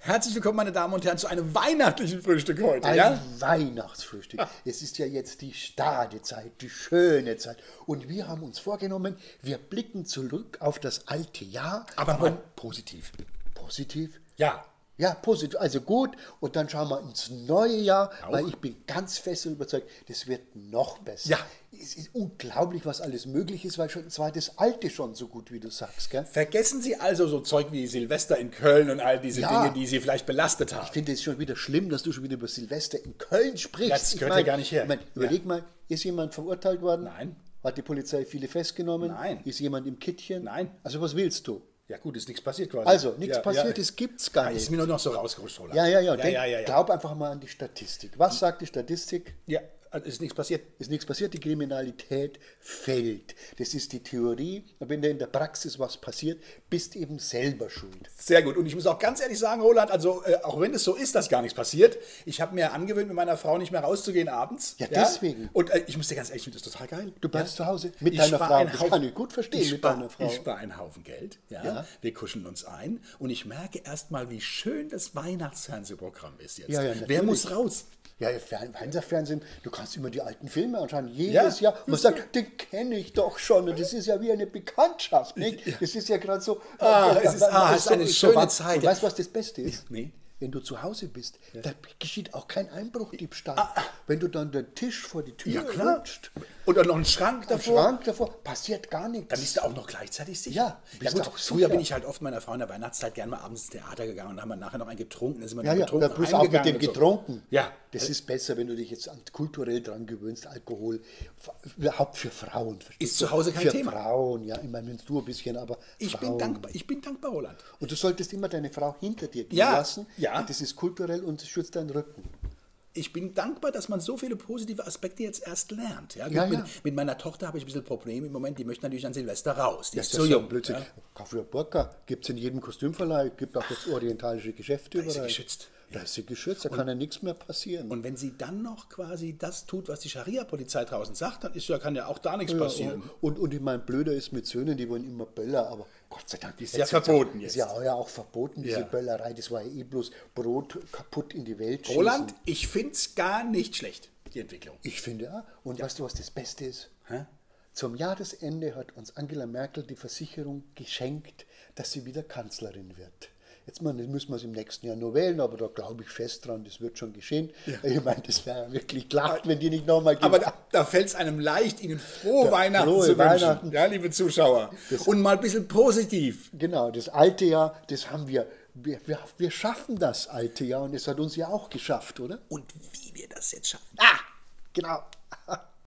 Herzlich willkommen, meine Damen und Herren, zu einem weihnachtlichen Frühstück heute. Ein Weihnachtsfrühstück. Es ist ja jetzt die Stadezeit, die schöne Zeit. Und wir haben uns vorgenommen, wir blicken zurück auf das alte Jahr. Aber mal positiv. Positiv? Ja. Ja, positiv, also gut. Und dann schauen wir ins neue Jahr, Auch. weil ich bin ganz fest überzeugt, das wird noch besser. Ja. Es ist unglaublich, was alles möglich ist, weil schon zwar das Alte schon so gut, wie du sagst, gell? Vergessen Sie also so Zeug wie Silvester in Köln und all diese Ja. Dinge, die Sie vielleicht belastet haben. Ich finde es schon wieder schlimm, dass du schon wieder über Silvester in Köln sprichst. Das gehört ja gar nicht her. Ich mein, überleg mal, ist jemand verurteilt worden? Nein. Hat die Polizei viele festgenommen? Nein. Ist jemand im Kittchen? Nein. Also was willst du? Ja gut, ist nichts passiert quasi. Also, nichts Ja, passiert, ja. das gibt's gar Ist nicht. mir nur noch so rausgerutscht, Roland. Ja. Ja. Glaub einfach mal an die Statistik. Was sagt die Statistik? Ja, ist nichts passiert. Ist nichts passiert, die Kriminalität fällt. Das ist die Theorie. Und wenn da in der Praxis was passiert, bist eben selber schuld. Sehr gut. Und ich muss auch ganz ehrlich sagen, Roland, also auch wenn es so ist, dass gar nichts passiert, ich habe mir angewöhnt, mit meiner Frau nicht mehr rauszugehen abends. Ja, deswegen. Und ich muss dir ganz ehrlich, ich finde das total geil. Du bleibst zu Hause mit Ich deiner spar Frau. einen Das Haufen- kann ich gut verstehen mit deiner Frau. Ich spare einen Haufen Geld. Ja. Wir kuscheln uns ein. Und ich merke erst mal, wie schön das Weihnachtsfernsehprogramm ist jetzt. Ja, Wer natürlich. muss raus? Ja, Fernsehen, du kannst immer die alten Filme anschauen, jedes Jahr. Und man sagt, den kenne ich doch schon. Und das ist ja wie eine Bekanntschaft, nicht? Das ist ja gerade so. Es ist eine schöne Zeit. Und weißt du, was das Beste ist? Nee. Wenn du zu Hause bist, da geschieht auch kein Einbruchdiebstahl. Wenn du dann den Tisch vor die Tür rutscht, Und dann noch ein Schrank am davor. Schrank davor, passiert gar nichts. Dann bist du auch noch gleichzeitig sicher. Ja, ja bist gut, du auch früher sicher. bin ich halt oft mit meiner Frau in der Weihnachtszeit gerne mal abends ins Theater gegangen und haben wir nachher noch einen getrunken. Dann sind wir Ja, dann ja, getrunken, da bist du auch mit heimgegangen dem und so. getrunken. Ja. Das ist besser, wenn du dich jetzt kulturell dran gewöhnst, Alkohol, überhaupt für Frauen. verstehst Ist du? zu Hause kein für Thema. Frauen, ja, ich meine, du ein bisschen, aber Ich Frauen. bin dankbar, Roland. Und du solltest immer deine Frau hinter dir gehen Ja, lassen. ja. Das ist kulturell und das schützt deinen Rücken. Ich bin dankbar, dass man so viele positive Aspekte jetzt erst lernt. Ja, Ja, gut, ja. Mit meiner Tochter habe ich ein bisschen Probleme im Moment. Die möchte natürlich an Silvester raus. Die Das ist ist so so jung. Blödsinn. Ja. Kauf für Burka, gibt es in jedem Kostümverleih, gibt auch jetzt orientalische Geschäfte Da ist sie überall. geschützt. Da ist sie geschützt, da kann ja nichts mehr passieren. Und wenn sie dann noch quasi das tut, was die Scharia-Polizei draußen sagt, dann kann ja auch da nichts passieren. Und ich meine, blöder ist mit Söhnen, die wollen immer Böller, aber Gott sei Dank. ist ja verboten jetzt. jetzt. Ist ja auch verboten, diese Ja. Böllerei. Das war ja eh bloß Brot kaputt in die Welt schießen. Roland, ich finde es gar nicht schlecht, die Entwicklung. Ich finde auch. Und weißt du, was das Beste ist? Hä? Zum Jahresende hat uns Angela Merkel die Versicherung geschenkt, dass sie wieder Kanzlerin wird. Jetzt müssen wir es im nächsten Jahr nur wählen, aber da glaube ich fest dran, das wird schon geschehen. Ich meine, das wäre wirklich glatt, wenn die nicht nochmal Aber da fällt es einem leicht, Ihnen frohe Weihnachten frohe zu wünschen. Weihnachten. Ja, liebe Zuschauer. Und mal ein bisschen positiv. Genau, das alte Jahr, das haben wir. Wir schaffen das alte Jahr und es hat uns ja auch geschafft, oder? Und wie wir das jetzt schaffen. Genau.